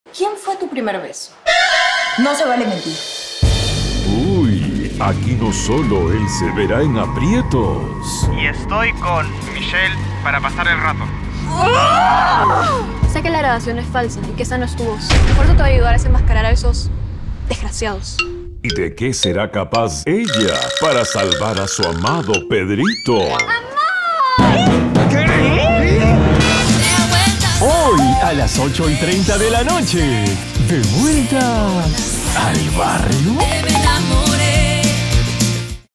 ¿Quién fue tu primer beso? No se vale mentir. Uy, aquí no solo él se verá en aprietos. Y estoy con Michelle para pasar el rato. Sé que la grabación es falsa y que esa no es tu voz. Por eso te voy a ayudar a desenmascarar a esos desgraciados. ¿Y de qué será capaz ella para salvar a su amado Pedrito? Hoy a las 8:30 de la noche. De vuelta al barrio.